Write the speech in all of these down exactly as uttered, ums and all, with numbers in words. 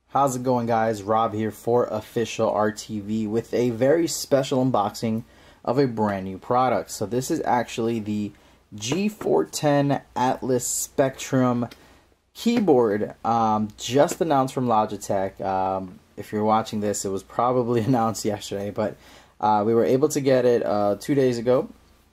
How's it going, guys? Rob here for Official R T V with a very special unboxing of a brand new product. So this is actually the G four ten Atlas Spectrum keyboard, um, just announced from Logitech. Um, if you're watching this, it was probably announced yesterday, but uh, we were able to get it uh, two days ago.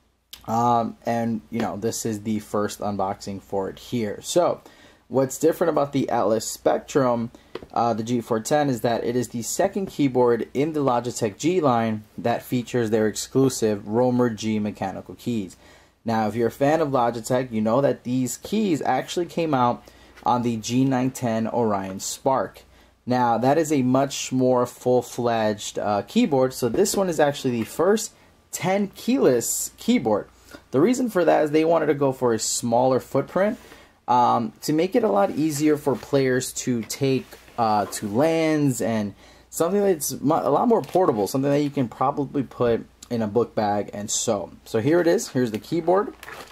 Um, and, you know, this is the first unboxing for it here. So what's different about the Atlas Spectrum, uh, the G four ten, is that it is the second keyboard in the Logitech G line that features their exclusive Romer G mechanical keys. Now, if you're a fan of Logitech, you know that these keys actually came out on the G nine ten Orion Spark. Now, that is a much more full-fledged uh, keyboard, so this one is actually the first ten keyless keyboard. The reason for that is they wanted to go for a smaller footprint um, to make it a lot easier for players to take uh, to LANs, and something that's a lot more portable, something that you can probably put in a book bag and so. So here it is. Here's the keyboard.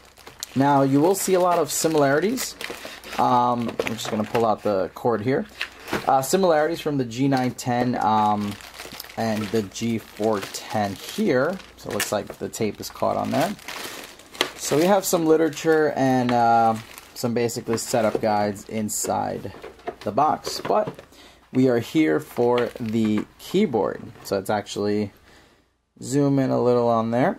Now you will see a lot of similarities. Um, I'm just going to pull out the cord here. Uh, similarities from the G nine ten um, and the G four ten here. So it looks like the tape is caught on there. So we have some literature and uh, some basically setup guides inside the box. But we are here for the keyboard. So it's actually, zoom in a little on there.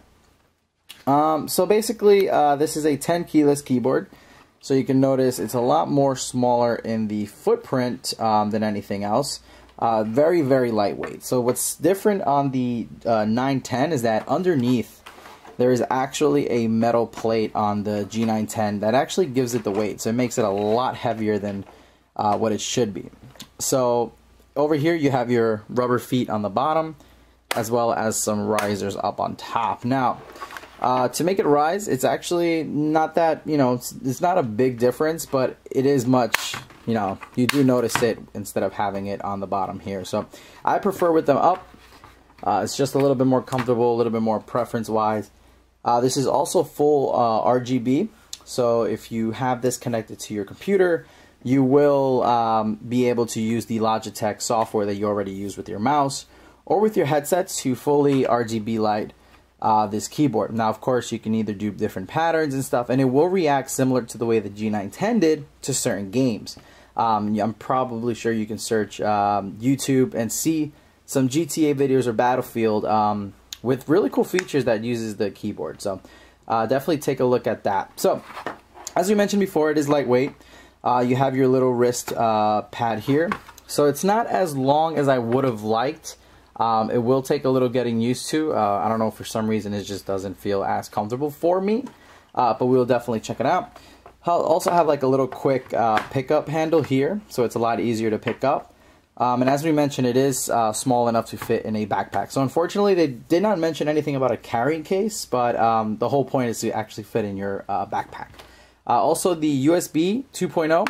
Um, so basically uh, this is a ten keyless keyboard. So you can notice it's a lot more smaller in the footprint um, than anything else. Uh, very, very lightweight. So what's different on the uh, nine ten is that underneath there is actually a metal plate on the G nine ten that actually gives it the weight. So it makes it a lot heavier than uh, what it should be. So over here you have your rubber feet on the bottom, as well as some risers up on top. Now, Uh, to make it rise, it's actually not that, you know, it's, it's not a big difference, but it is much, you know, you do notice it instead of having it on the bottom here. So I prefer with them up. Uh, it's just a little bit more comfortable, a little bit more preference-wise. Uh, this is also full uh, R G B, so if you have this connected to your computer, you will um, be able to use the Logitech software that you already use with your mouse or with your headsets to fully R G B light Uh, this keyboard. Now, of course, you can either do different patterns and stuff, and it will react similar to the way the G nine ten did to certain games. Um, I'm probably sure you can search um, YouTube and see some G T A videos or Battlefield um, with really cool features that uses the keyboard. So uh, definitely take a look at that. So as we mentioned before, it is lightweight. Uh, you have your little wrist uh, pad here. So it's not as long as I would have liked. Um, it will take a little getting used to. Uh, I don't know, for some reason it just doesn't feel as comfortable for me, uh, but we'll definitely check it out. I'll also have like a little quick uh, pickup handle here, so it's a lot easier to pick up. Um, and as we mentioned, it is uh, small enough to fit in a backpack. So unfortunately, they did not mention anything about a carrying case, but um, the whole point is to actually fit in your uh, backpack. Uh, also, the U S B two point oh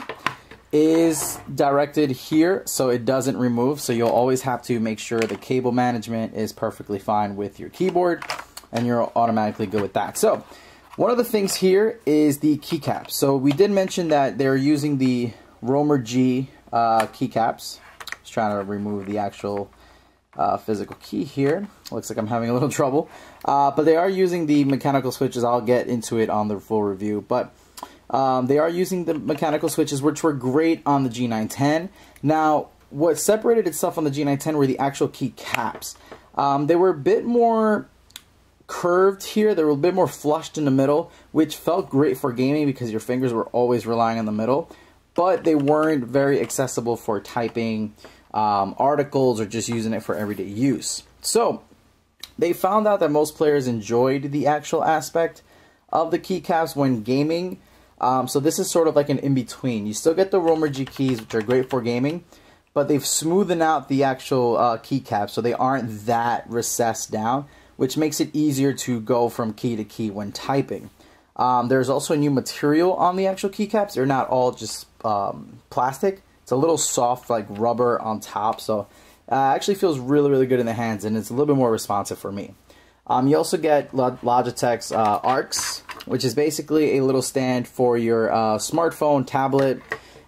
is directed here, so it doesn't remove, so you'll always have to make sure the cable management is perfectly fine with your keyboard, and you're automatically good with that. So one of the things here is the keycaps. So we did mention that they're using the Romer G uh, keycaps. Just trying to remove the actual uh, physical key here. Looks like I'm having a little trouble, uh, but they are using the mechanical switches. I'll get into it on the full review, but Um, they are using the mechanical switches, which were great on the G nine ten. Now, what separated itself on the G nine ten were the actual key caps. Um, they were a bit more curved here. They were a bit more flushed in the middle, which felt great for gaming because your fingers were always relying on the middle. But they weren't very accessible for typing um, articles or just using it for everyday use. So they found out that most players enjoyed the actual aspect of the keycaps when gaming. Um, so this is sort of like an in-between. You still get the Romer G keys, which are great for gaming, but they've smoothened out the actual uh, keycaps, so they aren't that recessed down, which makes it easier to go from key to key when typing. Um, there's also a new material on the actual keycaps. They're not all just um, plastic. It's a little soft, like rubber on top, so uh, actually feels really, really good in the hands, and it's a little bit more responsive for me. Um, you also get Logitech's uh, Arcs, which is basically a little stand for your uh, smartphone, tablet,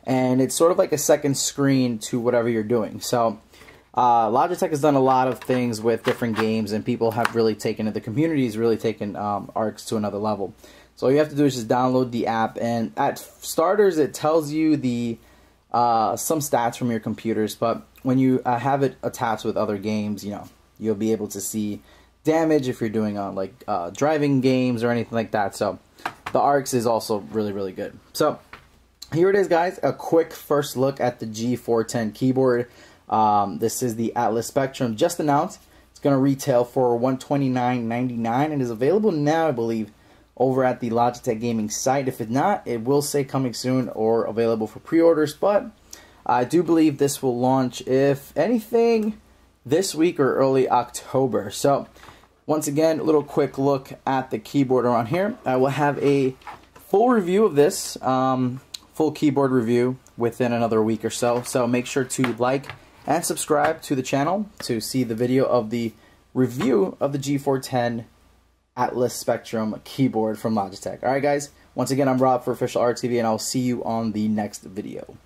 and it's sort of like a second screen to whatever you're doing. So uh, Logitech has done a lot of things with different games, and people have really taken it. The community has really taken um, Arcs to another level. So all you have to do is just download the app, and at starters, it tells you the uh, some stats from your computers. But when you uh, have it attached with other games, you know, you'll be able to see damage if you're doing on like uh, driving games or anything like that. So the Arcs is also really, really good. So here it is, guys. A quick first look at the G four ten keyboard. Um, this is the Atlas Spectrum, just announced. It's going to retail for one hundred twenty-nine ninety-nine and is available now, I believe, over at the Logitech Gaming site. If it's not, it will say coming soon or available for pre-orders, but I do believe this will launch, if anything, this week or early October. So once again, a little quick look at the keyboard around here. I will have a full review of this, um, full keyboard review within another week or so. So make sure to like and subscribe to the channel to see the video of the review of the G four ten Atlas Spectrum keyboard from Logitech. Alright guys, once again, I'm Rob for Official Art T V, and I'll see you on the next video.